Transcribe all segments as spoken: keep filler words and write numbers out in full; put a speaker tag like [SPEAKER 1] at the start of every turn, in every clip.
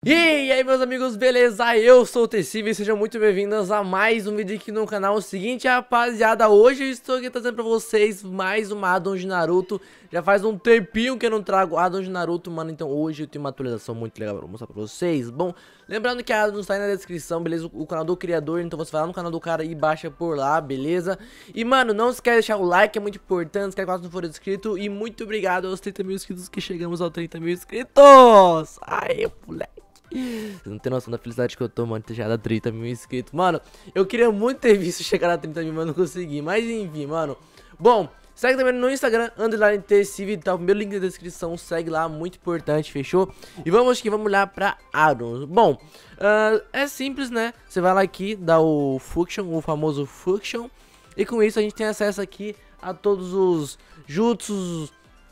[SPEAKER 1] E aí meus amigos, beleza? Eu sou o Tessive e sejam muito bem-vindos a mais um vídeo aqui no canal. O seguinte, rapaziada, hoje eu estou aqui trazendo pra vocês mais uma addon de Naruto. Já faz um tempinho que eu não trago addon de Naruto, mano, então hoje eu tenho uma atualização muito legal pra mostrar pra vocês. Bom, lembrando que a addon está aí na descrição, beleza? O canal do criador, então você vai lá no canal do cara e baixa por lá, beleza? E mano, não esquece de deixar o like, é muito importante, se quase não for inscrito. E muito obrigado aos trinta mil inscritos que chegamos aos trinta mil inscritos. Aê, moleque. Você não tem noção da felicidade que eu tô, mano, ter chegado a trinta mil inscritos. Mano, eu queria muito ter visto chegar a trinta mil, mas não consegui. Mas enfim, mano. Bom, segue também no Instagram, underline Tessive, tá? O primeiro link na descrição, segue lá, muito importante, fechou? E vamos que vamos olhar pra addons. Bom, uh, é simples, né? Você vai lá aqui, dá o Function, o famoso Function. E com isso a gente tem acesso aqui a todos os jutsus,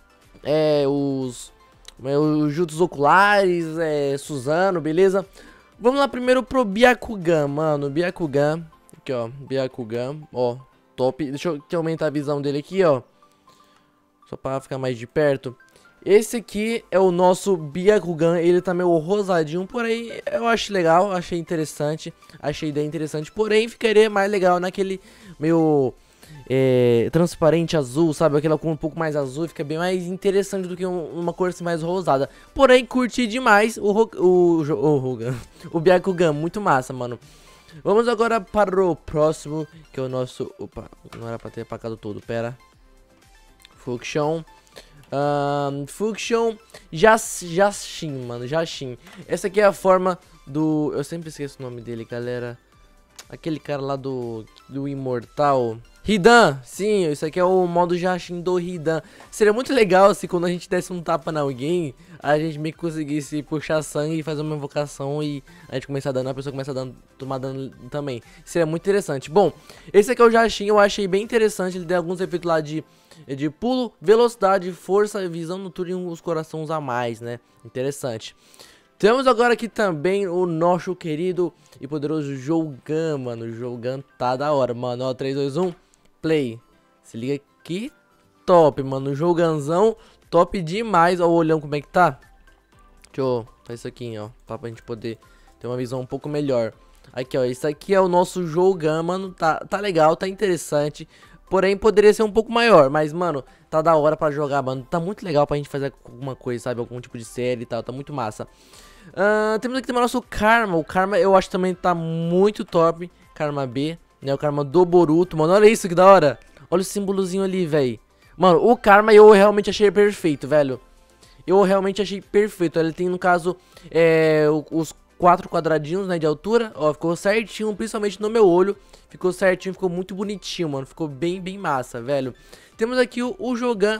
[SPEAKER 1] é, os... os jutsus oculares, é, Suzano, beleza? Vamos lá primeiro pro Byakugan, mano. Byakugan, aqui ó, Byakugan, ó, top. Deixa eu te aumentar a visão dele aqui, ó, só pra ficar mais de perto. Esse aqui é o nosso Byakugan, ele tá meio rosadinho, porém eu acho legal, achei interessante, achei ideia interessante, porém ficaria mais legal naquele meio... É, transparente azul, sabe? Aquela cor um pouco mais azul, fica bem mais interessante do que um, uma cor assim mais rosada. Porém, curti demais o, o, o, o, o Byakugan, muito massa, mano. Vamos agora para o próximo, que é o nosso... Opa, não era pra ter apagado tudo, pera. Function. Um, Function Jashin, mano, Jashin. Essa aqui é a forma do... Eu sempre esqueço o nome dele, galera. Aquele cara lá do, do Imortal... Hidan, sim, isso aqui é o modo Jashin do Hidan. Seria muito legal se quando a gente desse um tapa na alguém, a gente meio que conseguisse puxar sangue e fazer uma invocação e a gente começar dando, a pessoa começa a dando, tomar dano também. Seria muito interessante. Bom, esse aqui é o Jashin, eu achei bem interessante, ele tem alguns efeitos lá de, de pulo, velocidade, força, visão noturna e uns corações a mais, né? Interessante. Temos agora aqui também o nosso querido e poderoso Jougan, mano. O Jougan tá da hora, mano. Ó, três, dois, um... Play. Se liga que top, mano. O Jouganzão top demais. Ó o olhão como é que tá. Deixa eu fazer isso aqui, ó. Pra gente poder ter uma visão um pouco melhor. Aqui, ó. Isso aqui é o nosso Jougan, mano. Tá, tá legal, tá interessante. Porém, poderia ser um pouco maior. Mas, mano, tá da hora pra jogar, mano. Tá muito legal pra gente fazer alguma coisa, sabe? Algum tipo de série e tal. Tá muito massa. Uh, temos aqui também o nosso Karma. O Karma eu acho também tá muito top. Karma B. Né, o Karma do Boruto, mano, olha isso que da hora. Olha o símbolozinho ali, velho. Mano, o Karma eu realmente achei perfeito, velho. Eu realmente achei perfeito. Ele tem, no caso, é, os quatro quadradinhos, né, de altura. Ó, ficou certinho, principalmente no meu olho. Ficou certinho, ficou muito bonitinho, mano. Ficou bem, bem massa, velho. Temos aqui o, o Jougan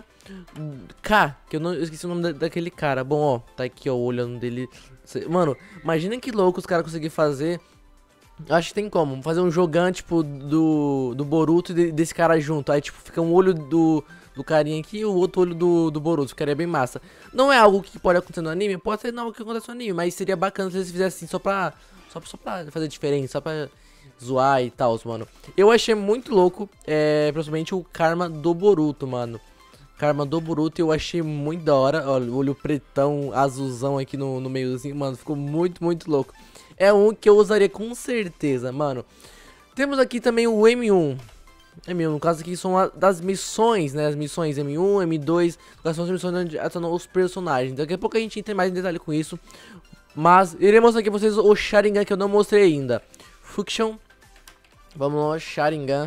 [SPEAKER 1] K, que eu não eu esqueci o nome da, daquele cara. Bom, ó, tá aqui, ó, o olhando dele. Mano, imagina que louco os caras conseguirem fazer... Acho que tem como, fazer um Jougan, tipo, do, do Boruto e de, desse cara junto. Aí, tipo, fica um olho do, do carinha aqui e o outro olho do, do Boruto. Ficaria bem massa. Não é algo que pode acontecer no anime? Pode ser não que acontece no anime, mas seria bacana se eles fizessem assim, só pra, só, só pra fazer diferença, só pra zoar e tal, mano. Eu achei muito louco, é, principalmente o Karma do Boruto, mano. Karma do Boruto eu achei muito da hora. Olha, o olho pretão, azulzão aqui no, no meiozinho, mano. Ficou muito, muito louco. É um que eu usaria com certeza, mano. Temos aqui também o M um. M um, no caso aqui são a, das missões, né? As missões M um, M dois. No caso são as missões onde adicionam os personagens. Daqui a pouco a gente entra mais em detalhe com isso. Mas irei mostrar aqui pra vocês o Sharingan que eu não mostrei ainda. Function. Vamos lá, Sharingan.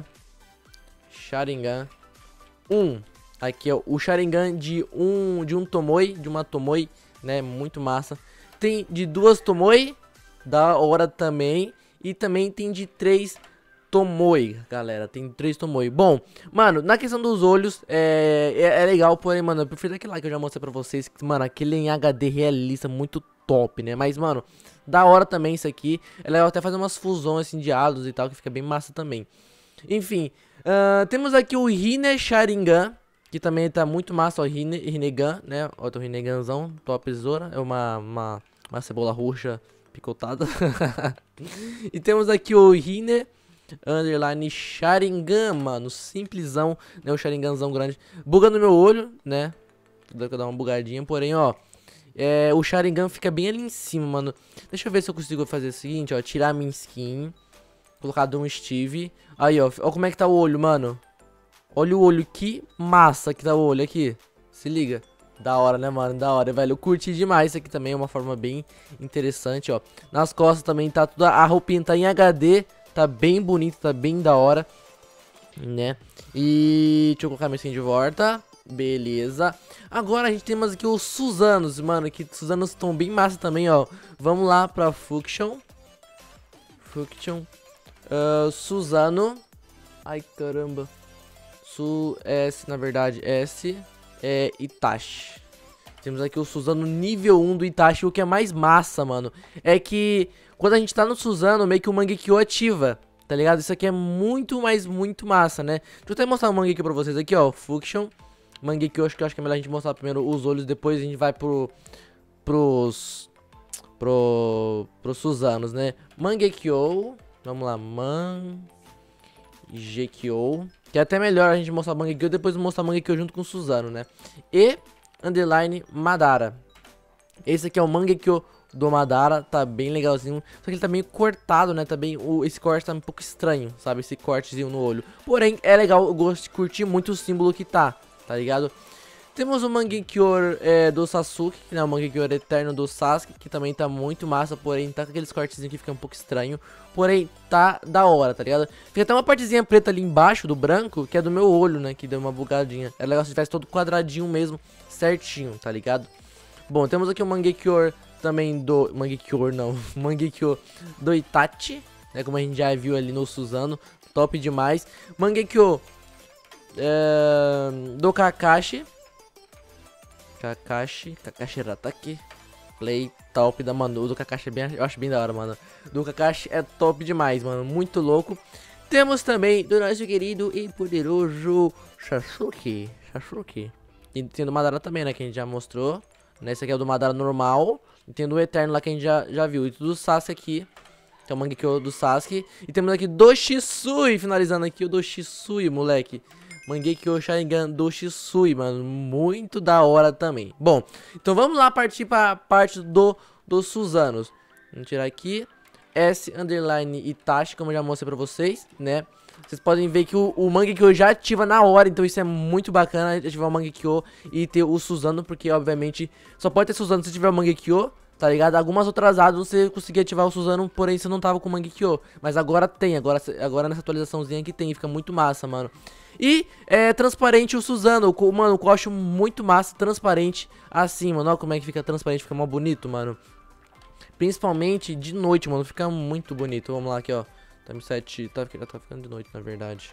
[SPEAKER 1] Sharingan um. Aqui, ó, o Sharingan de um, de um Tomoe, de uma Tomoe, né? Muito massa. Tem de duas Tomoe. Da hora também. E também tem de três Tomoe, galera. Tem três Tomoe. Bom, mano, na questão dos olhos, é, é, é legal, porém, mano, eu prefiro aquele lá que eu já mostrei pra vocês. Que, mano, aquele em H D realista, muito top, né? Mas, mano, da hora também isso aqui. É legal até fazer umas fusões, assim, de halos e tal, que fica bem massa também. Enfim, uh, temos aqui o Hine Sharingan, que também tá muito massa, ó, Hine, Rinnegan, né? Ó, o Rinneganzão, topzora. É uma, uma, uma cebola roxa picotada. E temos aqui o Hine underline Sharingan, mano, simplesão, né, o Sharinganzão grande, bugando meu olho, né, dá pra dar uma bugadinha, porém, ó, é, o Sharingan fica bem ali em cima, mano. Deixa eu ver se eu consigo fazer o seguinte, ó. Tirar a minha skin. Colocar de um Steve. Aí, ó. Ó como é que tá o olho, mano. Olha o olho, que massa que tá o olho aqui. Se liga. Da hora, né, mano? Da hora, velho. Eu curti demais isso aqui também. É uma forma bem interessante, ó. Nas costas também tá tudo... A roupinha tá em H D. Tá bem bonito, tá bem da hora. Né? E... Deixa eu colocar minha skin de volta. Beleza. Agora a gente temos aqui os Suzanos, mano. Que os Suzanos estão bem massa também, ó. Vamos lá pra Function. Function. Uh, Suzano. Ai, caramba. Su... S, na verdade, S... É Itachi. Temos aqui o Suzano nível um do Itachi. O que é mais massa, mano, é que quando a gente tá no Suzano, meio que o Mangekyo ativa, tá ligado? Isso aqui é muito, mais muito massa, né? Deixa eu até mostrar o Mangekyo pra vocês aqui, ó. Function. Mangekyo, acho que, acho que é melhor a gente mostrar primeiro os olhos. Depois a gente vai pro... Pros... Pro... Pros Suzanos, né? Mangekyo. Vamos lá, Mangekyo. Que é até melhor a gente mostrar o Mangekyo, depois mostrar o Mangekyo junto com o Suzano, né? E underline Madara. Esse aqui é o Mangekyo do Madara, tá bem legalzinho. Só que ele tá meio cortado, né? Tá bem, o, esse corte tá um pouco estranho, sabe? Esse cortezinho no olho. Porém, é legal, eu gosto de curtir muito o símbolo que tá, tá ligado? Temos o Mangekyo é, do Sasuke, que é o Mangekyo eterno do Sasuke, que também tá muito massa, porém tá com aqueles cortezinhos que fica um pouco estranho. Porém, tá da hora, tá ligado? Fica até uma partezinha preta ali embaixo do branco, que é do meu olho, né, que deu uma bugadinha. É legal se tivesse todo quadradinho mesmo, certinho, tá ligado? Bom, temos aqui o Mangekyo também do... Mangekyo não, Mangekyo do Itachi, né, como a gente já viu ali no Suzano, top demais. Mangekyo é, do Kakashi. Kakashi, Kakashi Rataki, play top da Manu. Do Kakashi é bem, eu acho bem da hora, mano. Do Kakashi é top demais, mano, muito louco. Temos também do nosso querido e poderoso Sasuke, Sasuke. E tem do Madara também, né, que a gente já mostrou. Esse aqui é o do Madara normal. E tem do Eterno lá que a gente já, já viu. E tudo do Sasuke aqui, que é o Mangekyo do Sasuke. E temos aqui do Shisui, finalizando aqui o do Shisui, moleque. Mangekyo Sharingan do Shisui, mano, muito da hora também. Bom, então vamos lá partir para a parte do, dos Suzanos. Vamos tirar aqui, S underline Itachi, como eu já mostrei pra vocês, né? Vocês podem ver que o, o Mangekyo já ativa na hora, então isso é muito bacana, ativar o Mangekyo e ter o Suzano, porque obviamente só pode ter Suzano se tiver o Mangekyo, tá ligado? Algumas outras asas você conseguia ativar o Suzano, porém você não tava com o Mangekyo. Mas agora tem, agora, agora nessa atualizaçãozinha que tem, fica muito massa, mano. E é transparente o Suzano, mano, eu acho muito massa, transparente assim, mano. Olha como é que fica transparente, fica mó bonito, mano. Principalmente de noite, mano, fica muito bonito. Vamos lá aqui, ó. Time sete, tá, tá ficando de noite, na verdade.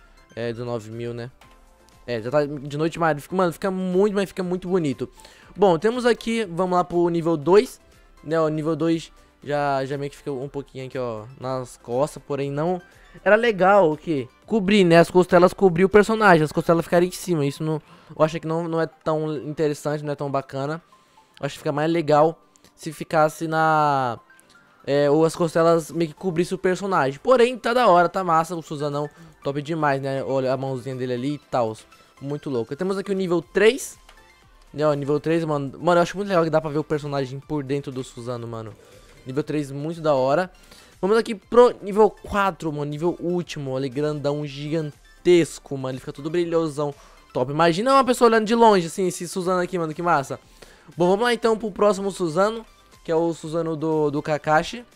[SPEAKER 1] É, dezenove mil, né? É, já tá de noite, mas, mano, fica muito, mas fica muito bonito. Bom, temos aqui, vamos lá pro nível dois, né, o nível dois já, já meio que fica um pouquinho aqui, ó, nas costas, porém não... Era legal o que? Cobrir, né, as costelas cobrir o personagem, as costelas ficarem em cima, isso não... Eu acho que não, não é tão interessante, não é tão bacana. Eu acho que fica mais legal se ficasse na... É, ou as costelas meio que cobrissem o personagem. Porém, tá da hora, tá massa, o Suzanão top demais, né, olha a mãozinha dele ali e tal, muito louco. Temos aqui o nível três. Né, ó, nível três, mano. Mano, eu acho muito legal que dá pra ver o personagem por dentro do Suzano, mano. Nível três, muito da hora. Vamos aqui pro nível quatro, mano. Nível último, olha, grandão, gigantesco, mano. Ele fica todo brilhosão. Top. Imagina uma pessoa olhando de longe, assim, esse Suzano aqui, mano. Que massa. Bom, vamos lá então pro próximo Suzano, que é o Suzano do, do Kakashi.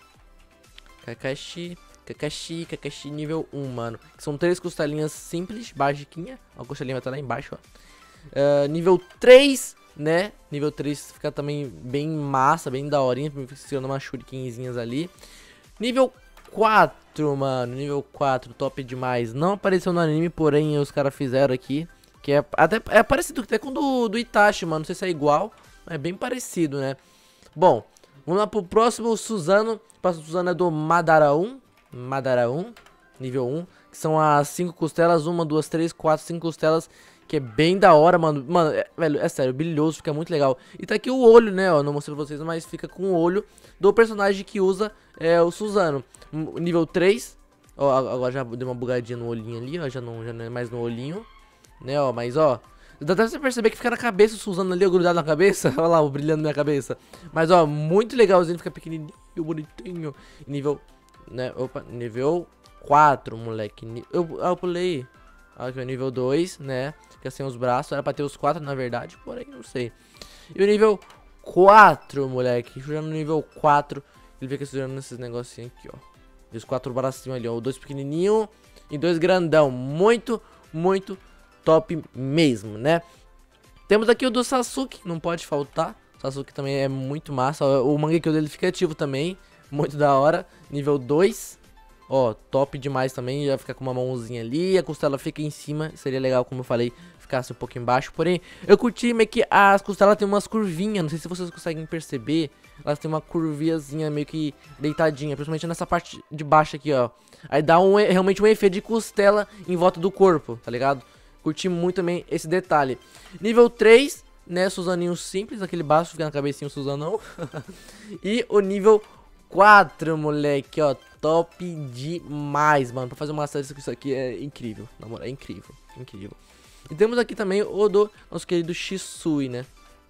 [SPEAKER 1] Kakashi... Kakashi, Kakashi nível um, mano. São três costelinhas simples, basiquinha. A costelinha vai estar lá embaixo, ó. Uh, nível três, né? Nível três fica também bem massa, bem daorinha. Ficando umas shurikenzinhas ali. Nível quatro, mano. Nível quatro, top demais. Não apareceu no anime, porém os caras fizeram aqui. Que é até é parecido até com o do, do Itachi, mano. Não sei se é igual, mas é bem parecido, né? Bom, vamos lá pro próximo Suzano. O próximo Suzano é do Madara um. Madara um, nível um. Que são as cinco costelas. uma, duas, três, quatro, cinco costelas. Que é bem da hora, mano. Mano, é, velho, é sério, brilhoso, fica muito legal. E tá aqui o olho, né, ó, não mostrei pra vocês, mas fica com o olho do personagem que usa é, o Suzano. Nível três. Ó, agora já deu uma bugadinha no olhinho ali, ó, já não, já não é mais no olhinho, né, ó, mas ó, Dá pra você perceber que fica na cabeça o Suzano ali, grudado na cabeça. Olha lá, o brilhando na minha cabeça. Mas, ó, muito legalzinho, fica pequenininho, bonitinho. Nível, né, opa, nível quatro, moleque. Eu, eu pulei. Aqui, ó, nível dois, né, fica sem os braços. Era pra ter os quatro, na verdade, porém, não sei. E o nível quatro, moleque. Jogando no nível quatro, ele fica segurando nesses negocinhos aqui, ó. E os quatro bracinhos ali, ó. Dois pequenininhos e dois grandão. Muito, muito top mesmo, né? Temos aqui o do Sasuke, não pode faltar. O Sasuke também é muito massa. O Mangekyo dele fica ativo também. Muito da hora. Nível dois. Ó, top demais também. Já fica com uma mãozinha ali. A costela fica em cima. Seria legal, como eu falei, ficasse um pouco embaixo. Porém, eu curti meio que as costelas tem umas curvinhas. Não sei se vocês conseguem perceber. Elas tem uma curvinhazinha meio que deitadinha. Principalmente nessa parte de baixo aqui, ó. Aí dá um, realmente um efeito de costela em volta do corpo, tá ligado? Curti muito também esse detalhe. Nível três, né, Suzaninho simples, aquele baixo fica na cabecinha o Suzanão. E o nível quatro, moleque, ó, top demais, mano. Pra fazer uma série com isso aqui é incrível, na moral, é incrível, incrível. E temos aqui também o do nosso querido Shisui, né.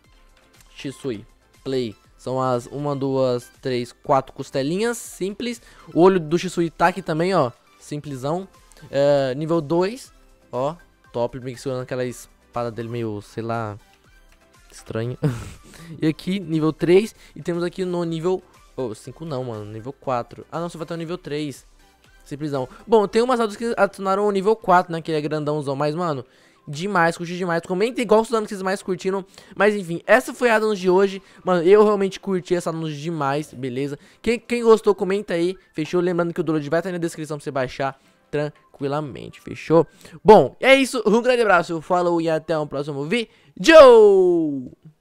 [SPEAKER 1] Shisui, play. São as uma, duas, três, quatro costelinhas simples. O olho do Shisui tá aqui também, ó, simplesão. É, nível dois, ó. Top, meio que segurando aquela espada dele meio, sei lá, estranha. E aqui, nível três. E temos aqui no nível... Oh, cinco não, mano. Nível quatro. Ah, não, você vai ter o nível três. Simplesão. Bom, tem umas autos que adicionaram o nível quatro, né? Que é grandãozão. Mas, mano, demais, curti demais. Comenta igual os anos que vocês mais curtiram. Mas, enfim, essa foi a addons de hoje. Mano, eu realmente curti essa addons demais, beleza? Quem, quem gostou, comenta aí. Fechou? Lembrando que o download vai estar aí na descrição pra você baixar tranquilamente, fechou? Bom, é isso, um grande abraço, falou e até o próximo vídeo!